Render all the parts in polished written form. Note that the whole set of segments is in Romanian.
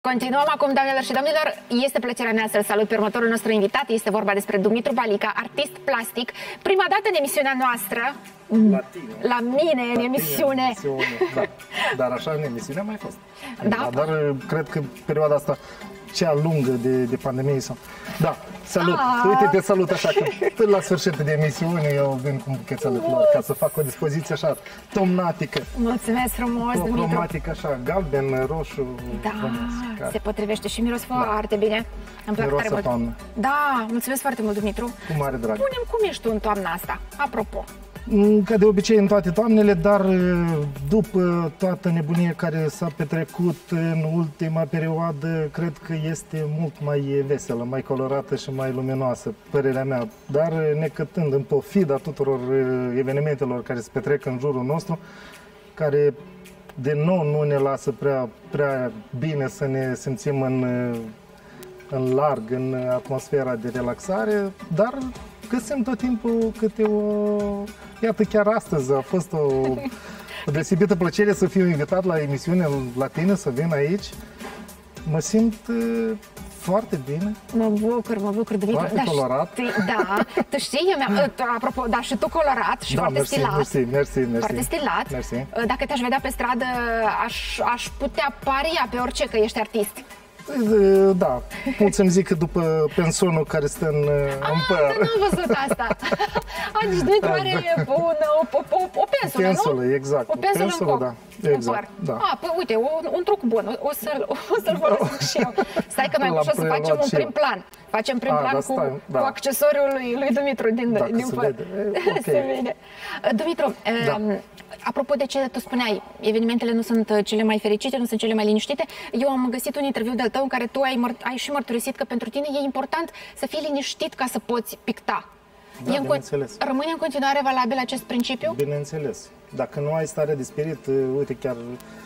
Continuăm acum, doamnelor și domnilor. Este plăcerea mea să-l salut pe următorul nostru invitat. Este vorba despre Dumitru Balica, artist plastic. Prima dată în emisiunea noastră, la mine, în emisiune. Da. Dar așa în emisiune a mai fost. Da? Dar cred că perioada asta, cea lungă de pandemie sau... Da, salut! Uite, te salut așa, că până la sfârșit de emisiune eu vin cu un buchețel de flori ca să fac o dispoziție așa tomnatică. Mulțumesc frumos, Dumitru. Cromatică așa, galben, roșu. Da, frumos, se potrivește și miros foarte bine. Îmi plac tare mult. Toamnă. Da, mulțumesc foarte mult, Dumitru. Cu mare drag. Spune-mi cum ești tu în toamna asta, apropo. Ca de obicei în toate toamnele, dar după toată nebunia care s-a petrecut în ultima perioadă, cred că este mult mai veselă, mai colorată și mai luminoasă, părerea mea. Dar necătând în pofida tuturor evenimentelor care se petrec în jurul nostru, care de nou nu ne lasă prea bine să ne simțim în larg, în atmosfera de relaxare, dar găsim tot timpul câte o... Iată, chiar astăzi a fost o deosebită plăcere să fiu invitat la emisiune la tine, să vin aici. Mă simt foarte bine. Mă bucur, Dumitru. Foarte colorat. Da, tu știi, apropo, da, și tu colorat și foarte stilat. Mersi. Foarte stilat. Mersi. Dacă te-aș vedea pe stradă, aș putea paria pe orice că ești artist. Da, pot să-mi zic că după pensonul care stă în păr. Nu am văzut asta. Deci Dumitru are o pensulă, pensulă, nu? Exact. O pensulă în da. Exact. Da. Păi uite, un truc bun, o să-l folosesc și eu. Stai că mai ușor să facem un prim plan. Facem prim plan cu accesoriul lui Dumitru din păr. Se vede. Dumitru, apropo de ce tu spuneai, evenimentele nu sunt cele mai fericite, nu sunt cele mai liniștite. Eu am găsit un interviu de-al tău în care tu ai și mărturisit că pentru tine e important să fii liniștit ca să poți picta. Da, bineînțeles. Rămâne în continuare valabil acest principiu? Bineînțeles. Dacă nu ai stare de spirit, uite, chiar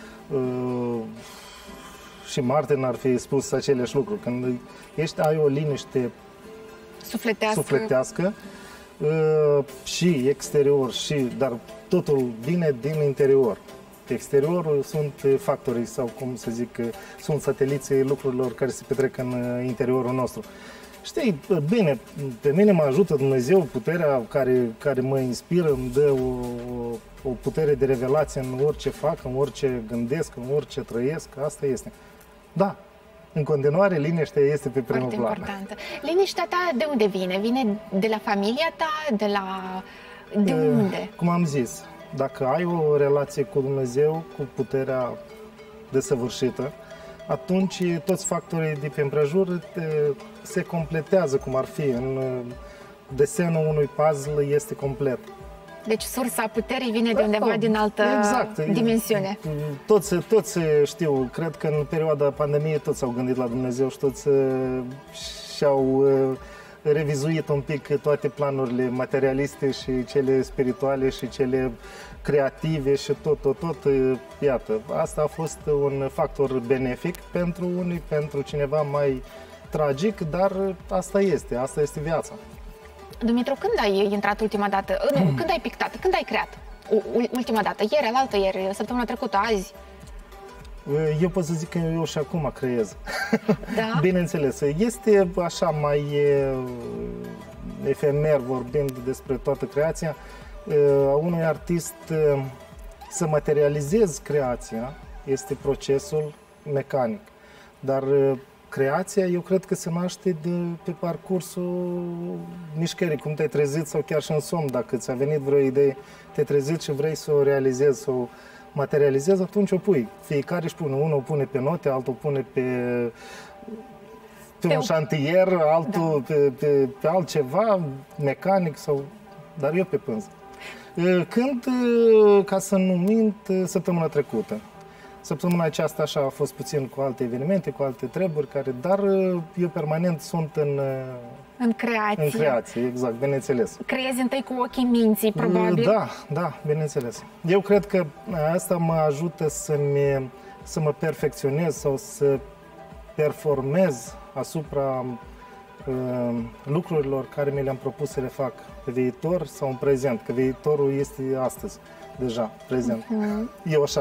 și Martin ar fi spus aceleași lucruri. Când ai o liniște sufletească și exterior, dar totul vine din interior. Exteriorul sunt factorii sau, cum să zic, sunt sateliții lucrurilor care se petrec în interiorul nostru. Știi, bine, pe mine mă ajută Dumnezeu, puterea care mă inspiră, îmi dă o putere de revelație în orice fac, în orice gândesc, în orice trăiesc, asta este. Da, în continuare, liniștea este pe primul plan. Foarte importantă. Liniștea ta de unde vine? Vine de la familia ta? De unde? Cum am zis, dacă ai o relație cu Dumnezeu, cu puterea desăvârșită, atunci toți factorii de pe împrejur se completează, cum ar fi. În desenul unui puzzle este complet. Deci sursa puterii vine de undeva din altă dimensiune. Toți știu, cred că în perioada pandemiei toți au gândit la Dumnezeu și toți și-au revizuit un pic toate planurile materialiste și cele spirituale și cele creative și tot. Iată, asta a fost un factor benefic pentru unii, pentru cineva mai tragic, dar asta este viața. Dumitru, când ai intrat ultima dată? Nu, când ai pictat? Când ai creat? Ultima dată? Ieri, alaltă ieri, săptămâna trecută, azi? Eu pot să zic că eu și acum creez. Da? Bineînțeles. Este așa mai efemer vorbind despre toată creația. Unui artist să materializezi creația este procesul mecanic. Dar creația, eu cred că se naște pe parcursul mișcării, cum te-ai trezit sau chiar și în somn. Dacă ți-a venit vreo idee, te-ai trezit și vrei să o realizezi, să o materializezi, atunci o pui. Fiecare își pune, unul o pune pe note, altul o pune pe un șantier, altul pe altceva, mecanic sau... Dar eu pe pânză. Când, ca să nu mint, săptămâna trecută. Săptămâna aceasta așa a fost puțin cu alte evenimente, cu alte treburi, dar eu permanent sunt în creație. În creație, exact, bineînțeles. Creezi întâi cu ochii minții, probabil? Da, bineînțeles. Eu cred că asta mă ajută să mă perfecționez sau să performez asupra lucrurilor care mi le-am propus să le fac pe viitor sau în prezent, că viitorul este astăzi, deja, prezent. Eu așa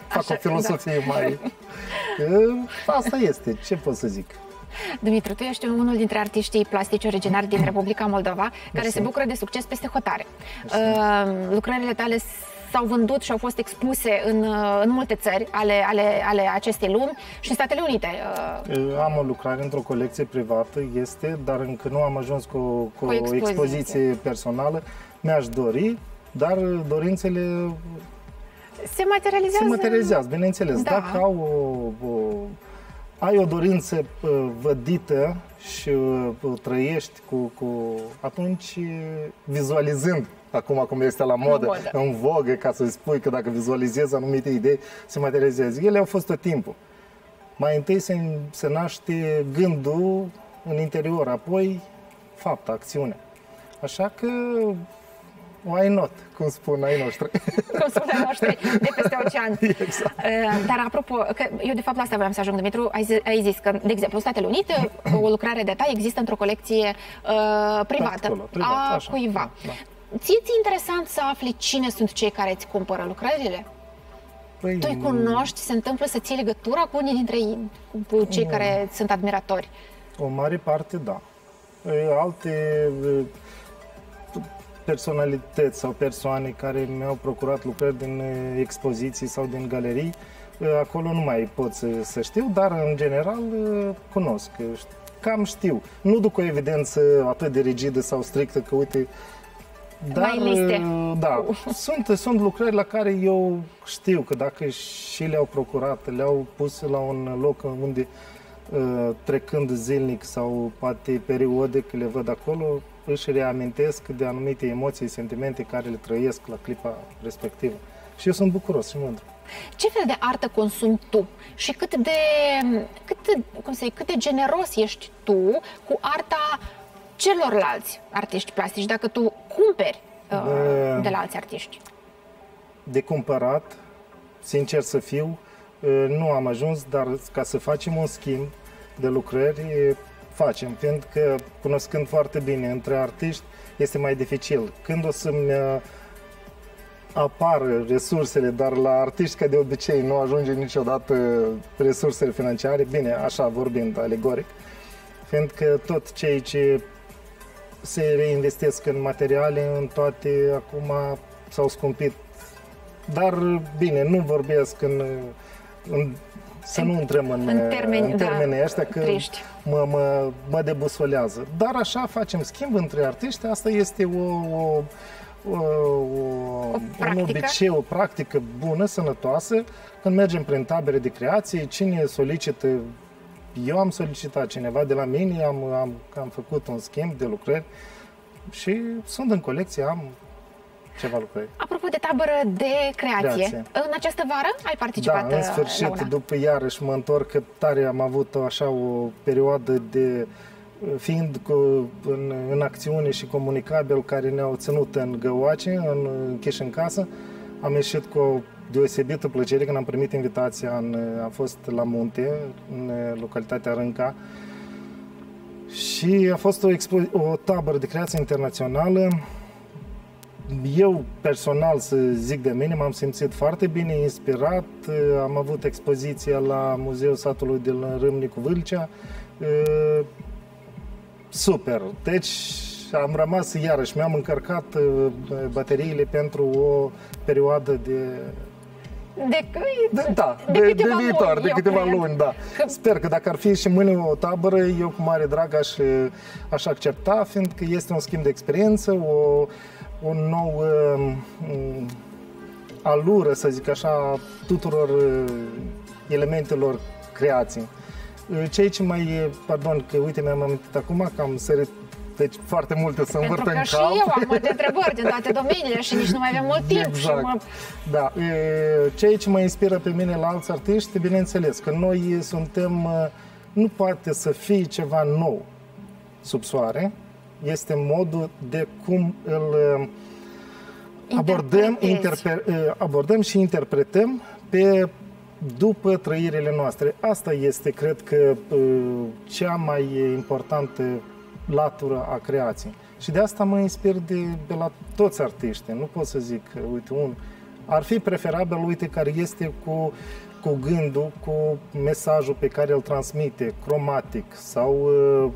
fac o filosofie mai... Asta este, ce pot să zic. Dumitru, tu ești unul dintre artiștii plastici originari din Republica Moldova, care se bucură de succes peste hotare. Lucrările tale s-au vândut și au fost expuse în multe țări ale acestei lumi și în Statele Unite. Am o lucrare într-o colecție privată, dar încă nu am ajuns cu o expoziție personală. Mi-aș dori, dar dorințele se materializează. Se materializează, bineînțeles. Da. Dacă ai o dorință vădită și o trăiești atunci vizualizând, acum cum este la modă, în vogă, ca să spui că dacă vizualizezi anumite idei, se materializează. Ele au fost tot timpul. Mai întâi se naște gândul în interior, apoi fapta, acțiunea. Așa că why not, cum spun ai noștri. Cum spun ai noștri, de peste ocean. Exact. Dar apropo, că eu de fapt la asta vreau să ajung, Dumitru, ai zis că, de exemplu, în Statele Unite, o lucrare de ta există într-o colecție privată a cuiva. Da. Ție-ți interesant să afli cine sunt cei care îți cumpără lucrările? Păi, tu îi cunoști, se întâmplă să ții legătura cu unii dintre ei, cu cei care sunt admiratori? O mare parte, da. Alte personalități sau persoane care mi-au procurat lucrări din expoziții sau din galerii, acolo nu mai pot să știu, dar în general cunosc, cam știu. Nu duc o evidență atât de rigidă sau strictă că uite, dar da, sunt lucrări la care eu știu că dacă și le-au procurat, le-au pus la un loc unde trecând zilnic sau poate periodic le văd acolo, își reamintesc de anumite emoții, sentimente care le trăiesc la clipa respectivă. Și eu sunt bucuros și mândru. Ce fel de artă consumi tu și cât de generos ești tu cu arta celorlalți artiști plastici, dacă tu cumperi de la alți artiști? De cumpărat, sincer să fiu, nu am ajuns, dar ca să facem un schimb de lucrări, facem, fiindcă cunoscând foarte bine între artiști, este mai dificil. Când o să-mi apară resursele, dar la artiști, ca de obicei, nu ajunge niciodată resursele financiare, bine, așa vorbind alegoric, fiindcă tot cei ce se reinvestesc în materiale, în toate, acum s-au scumpit. Dar, bine, nu vorbesc să nu intrăm în termenii ăștia, că mă debusolează. Dar așa facem schimb între artiști, asta este un obicei, o practică bună, sănătoasă. Când mergem prin tabere de creație, cine solicită, eu am solicitat, cineva de la mine, am făcut un schimb de lucrări și sunt în colecție, am ceva lucrări. Apropo de tabără de creație, în această vară ai participat? Da, în sfârșit, după iarăși mă întorc, că tare am avut așa o perioadă de fiind în acțiune și comunicabil care ne-au ținut în găoace, închiși în casă. Am ieșit cu o deosebită plăcere când am primit invitația, am fost la munte, în localitatea Rânca, și a fost o tabără de creație internațională. Eu, personal, să zic de mine, m-am simțit foarte bine, inspirat. Am avut expoziția la Muzeul Satului din Râmnicu Vâlcea. Super! Deci am rămas iarăși, mi-am încărcat bateriile pentru o perioadă de viitor, de câteva luni, da. Sper că dacă ar fi și mâine o tabără, eu cu mare drag aș accepta, fiindcă este un schimb de experiență, o nouă alură, să zic așa, tuturor elementelor creației. Cei ce mai, pardon, că uite, mi-am amintit acum că am sărit, deci foarte multe să învârt în cap. Pentru că și eu am multe întrebări din toate domeniile și nici nu mai avem mult timp. Exact. Da. Cei ce mă inspiră pe mine la alți artiști, bineînțeles, că noi suntem, nu poate să fie ceva nou sub soare, este modul de cum îl abordăm și interpretăm după trăirile noastre. Asta este, cred că, cea mai importantă latură a creației. Și de asta mă inspir de la toți artiștii. Nu pot să zic, uite, ar fi preferabil, uite, care este cu gândul, cu mesajul pe care îl transmite, cromatic sau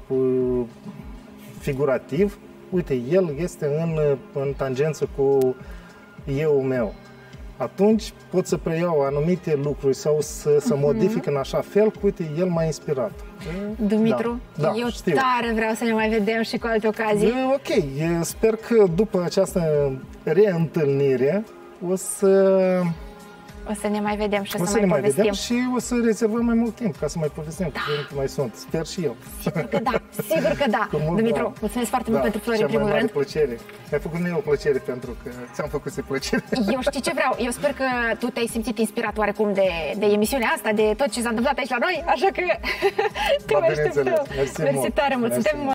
figurativ, uite, el este în tangență cu eu meu. Atunci pot să preiau anumite lucruri sau să modific în așa fel, uite, el m-a inspirat. Dumitru, eu știu. Tare vreau să ne mai vedem și cu alte ocazii. Ok, sper că după această reîntâlnire o să ne mai vedem și o să mai povestim. Și o să rezervăm mai mult timp ca să mai povestim cu cuvinte mai sunt. Sper și eu. Sigur că da, sigur că da. Dumitru, mulțumesc foarte mult pentru flori în primul rând. Plăcere. Mi-a făcut mie o plăcere pentru că ți-am făcut plăcere. Eu știu ce vreau. Eu sper că tu te-ai simțit inspirat oarecum de emisiunea asta, de tot ce s-a întâmplat aici la noi, așa că te mai așteptăm. Mersi tare mult.